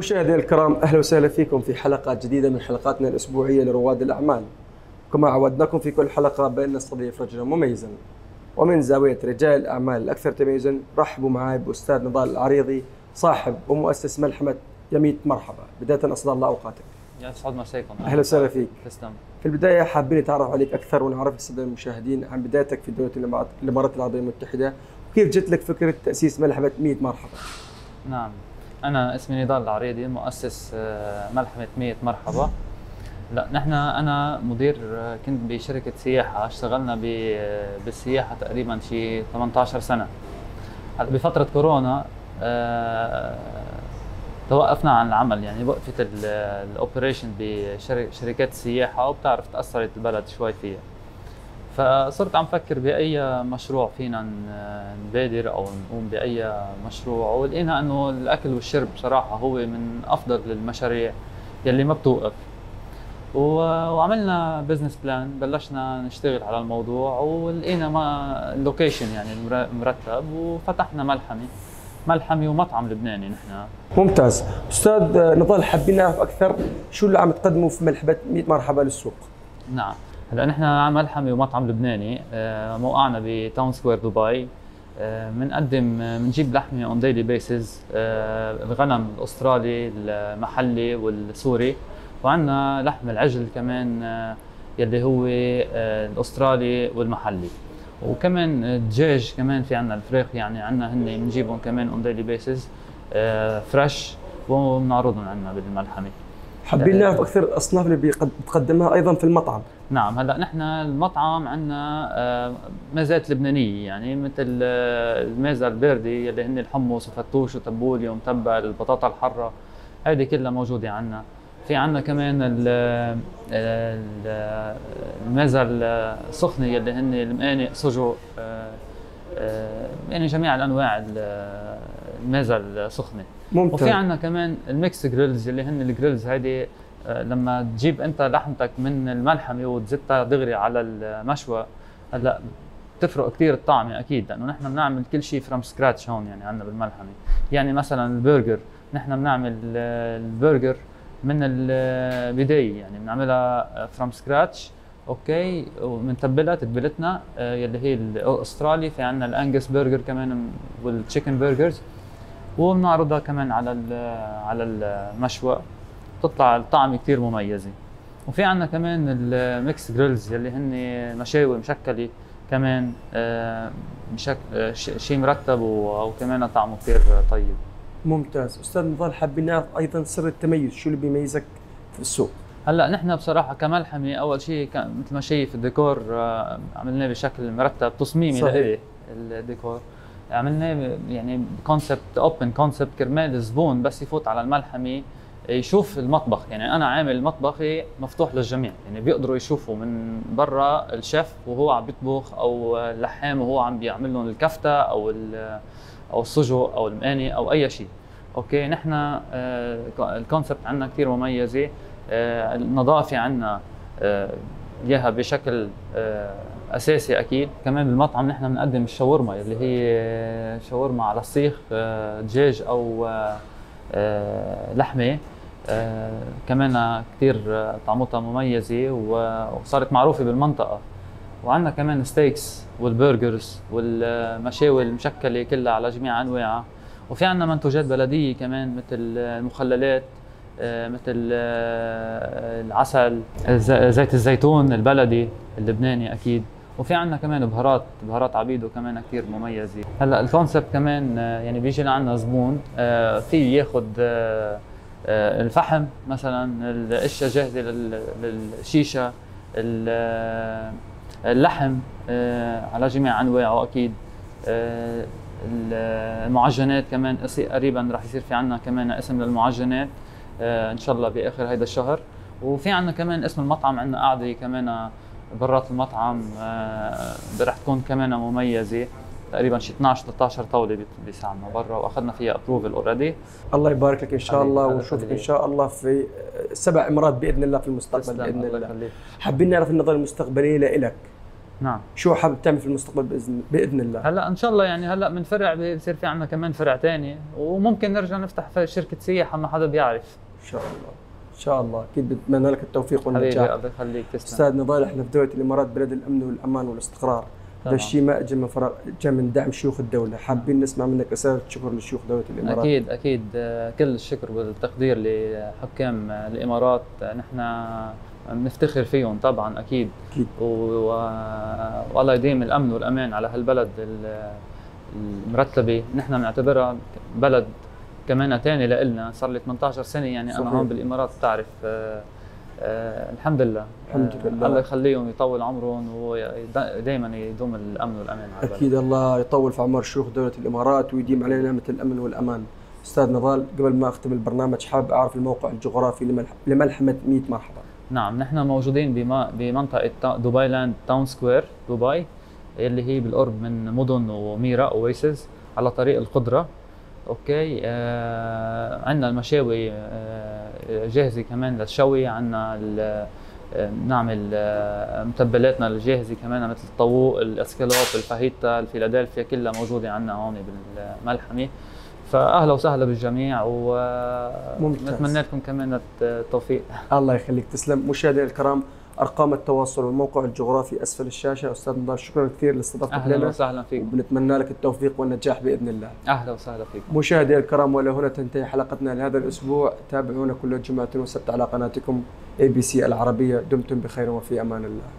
مشاهدينا الكرام، اهلا وسهلا فيكم في حلقه جديده من حلقاتنا الاسبوعيه لرواد الاعمال. كما عودناكم في كل حلقه بان نستضيف رجلا مميزا، ومن زاويه رجال الاعمال الاكثر تميزا رحبوا معي باستاذ نضال العريضي، صاحب ومؤسس ملحمه يميت مرحبا. بدايه اسعد الله اوقاتك. يسعد مساكم. اهلا وسهلا فيك. تسلم. في البدايه حابين نتعرف عليك اكثر ونعرف الساده المشاهدين عن بدايتك في دوله الامارات العربيه المتحده، وكيف جت لك فكره تاسيس ملحمه 100 مرحبا. نعم، أنا اسمي نضال العريضي، مؤسس ملحمة 100 مرحبا. لا أنا مدير، كنت بشركة سياحة، اشتغلنا بالسياحة تقريبا شي 18 سنة. هلا بفترة كورونا توقفنا عن العمل، يعني وقفت الاوبريشن بشركات السياحة، وبتعرف تأثرت البلد شوي فيها. فصرت عم فكر بأي مشروع فينا نبادر أو نقوم بأي مشروع، ولقينا إنه الأكل والشرب بصراحة هو من أفضل المشاريع يلي ما بتوقف. وعملنا بزنس بلان، بلشنا نشتغل على الموضوع، ولقينا ما اللوكيشن يعني مرتب، وفتحنا ملحمة ومطعم لبناني نحن. ممتاز. أستاذ نضال، حابين نعرف أكثر شو اللي عم تقدموا في ملحمة 100 مرحبا للسوق؟ نعم، هلا نحن ملحمة ومطعم لبناني، موقعنا بتاون سكوير دبي. بنجيب لحمة اون ديلي بيسز، الغنم الاسترالي المحلي والسوري، وعندنا لحم العجل كمان يلي هو الاسترالي والمحلي، وكمان الدجاج كمان في عندنا الفراخ، يعني عندنا هن بنجيبهم كمان اون ديلي بيسز فريش وبنعرضهم عندنا بالملحمة. حابين نعرف اكثر الاصناف اللي بتقدمها ايضا في المطعم. نعم، هلا نحن المطعم عندنا مازات لبنانيه، يعني مثل المازه الباردة اللي هن الحمص وفتوش وتبولي ومتبل، البطاطا الحاره، هذه كلها موجوده عندنا. في عندنا كمان المازه السخنه اللي هن المقانق سجق، يعني جميع الانواع المازه السخنه. ممتاز. وفي عندنا كمان الميكس جريلز اللي هن الجريلز، هيدي لما تجيب انت لحمتك من الملحمه وتزتها دغري على المشوى، هلا بتفرق كثير الطعمه اكيد، لانه نحن بنعمل كل شيء فروم سكراتش هون يعني عندنا بالملحمه. يعني مثلا البرجر، نحن بنعمل البرجر من البدايه، يعني بنعملها فروم سكراتش، اوكي، وبنتبلها تتبيلتنا يلي هي الاسترالي. في عندنا الانجس برجر كمان والتشيكن برجرز، وبنعرضها كمان على المشوى، بتطلع الطعم كثير مميزه. وفي عندنا كمان الميكس جريلز يلي هن مشاوي مشكله كمان، شيء مرتب وكمان طعمه كثير طيب. ممتاز. استاذ نضال، حابين نعرف ايضا سر التميز، شو اللي بيميزك في السوق؟ هلا نحن بصراحه كملحمه، اول شيء مثل ما شايف الديكور عملناه بشكل مرتب تصميمي لإلي. الديكور عملناه يعني كونسبت اوبن كونسبت، كرمال الزبون بس يفوت على الملحمه يشوف المطبخ. يعني انا عامل مطبخي مفتوح للجميع، يعني بيقدروا يشوفوا من برا الشيف وهو عم بيطبخ، او اللحام وهو عم بيعمل لهم الكفته او السجق او المقاني او اي شيء. اوكي، نحن الكونسبت عندنا كثير مميزه. النظافه عندنا اياها بشكل اساسي اكيد. كمان بالمطعم نحن بنقدم الشاورما اللي هي شاورما على السيخ، دجاج او لحمه، كمان كثير طعمتها مميزه وصارت معروفه بالمنطقه. وعندنا كمان ستيكس والبرجرز والمشاوي المشكله كلها على جميع انواعها. وفي عندنا منتوجات بلديه كمان، مثل المخللات، مثل العسل، زيت الزيتون البلدي اللبناني اكيد. وفي عندنا كمان بهارات عبيدو كمان كثير مميزه. هلا الكونسبت كمان يعني بيجي لعنا زبون في ياخذ الفحم مثلا، الاشياء جاهزه للشيشه، اللحم على جميع انواعه اكيد، المعجنات كمان قريبا راح يصير في عندنا كمان اسم للمعجنات ان شاء الله باخر هيدا الشهر. وفي عندنا كمان اسم المطعم، عندنا قاعده كمان برات المطعم رح تكون كمان مميزه، تقريبا شي 12 13 طاوله بيساعدنا برا، واخذنا فيها ابروفل اوريدي. الله يبارك لك ان شاء الله، ونشوفك ان شاء الله في 7 امارات باذن الله في المستقبل باذن الله. حابين نعرف النظره المستقبليه لك نعم. شو حابب تعمل في المستقبل باذن الله؟ هلا ان شاء الله يعني هلا من فرع بصير في عندنا كمان فرع ثاني، وممكن نرجع نفتح في شركه سياحه ما حدا بيعرف. ان شاء الله ان شاء الله، اكيد بتمنى لك التوفيق والنجاح. حبيبي الله يخليك، تسلم. استاذ نضال، احنا في دوله الامارات بلد الامن والامان والاستقرار. هذا الشيء ما اجى من فراغ، جاء من دعم شيوخ الدوله. حابين نسمع منك رساله شكر لشيوخ دوله الامارات. اكيد اكيد، كل الشكر والتقدير لحكام الامارات، نحن بنفتخر فيهم طبعا اكيد. اكيد. والله يديم الامن والامان على هالبلد المرتبه. نحن بنعتبرها بلد كمان ثاني لنا، صار لي 18 سنه يعني. صحيح. انا هون بالامارات بتعرف. الحمد لله. الحمد لله. الله يخليهم ويطول عمرهم، ودائما يدوم الامن والامان على البلد. اكيد الله يطول في عمر شيوخ دوله الامارات ويديم علينا نعمه الامن والامان. استاذ نضال، قبل ما اختم البرنامج حابب اعرف الموقع الجغرافي لملحمه 100 مرحبا. نعم، نحن موجودين بمنطقه دبي لاند تاون سكوير دبي، اللي هي بالقرب من مدن وميرا اويسز على طريق القدره. اوكي. عندنا المشاوي جاهزه كمان للشوي. عندنا نعمل متبلاتنا الجاهزه كمان مثل الطاووق، الاسكالوب، الفاهيتا، الفيلادلفيا، كلها موجوده عندنا هون بالملحمه. فاهلا وسهلا بالجميع، ونتمنى لكم كمان التوفيق. الله يخليك، تسلم. مشاهدينا الكرام، ارقام التواصل والموقع الجغرافي اسفل الشاشه. استاذ نضال، شكرا كثير لاستضافتك لنا. اهلا وسهلا فيك، وبنتمنى لك التوفيق والنجاح باذن الله. اهلا وسهلا فيك. مشاهدينا الكرام، والى هنا تنتهي حلقتنا لهذا الاسبوع. تابعونا كل جمعه وسبت على قناتكم ABC العربيه. دمتم بخير وفي امان الله.